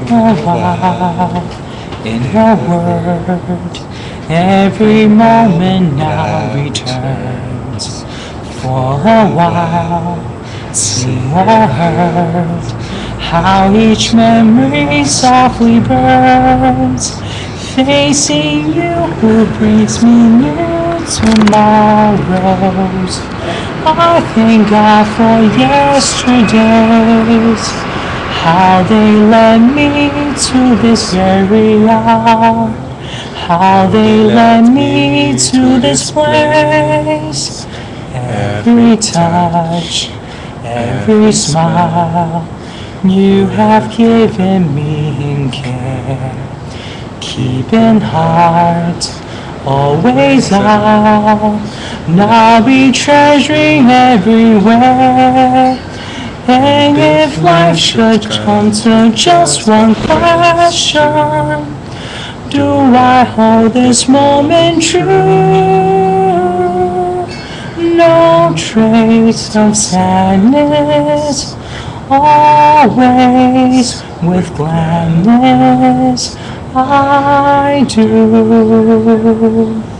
a while in her word. Every moment now returns for a while. Seen or heard how each memory softly burns, facing you who brings me new tomorrows. I thank God for yesterdays, how they led me to this very hour, how they led me to this place. Every touch, every smile you have given me in care, keeping heart always I'll now be treasuring everywhere. And if life should come to just one question, do I hold this moment true? No trace of sadness, always with gladness I do.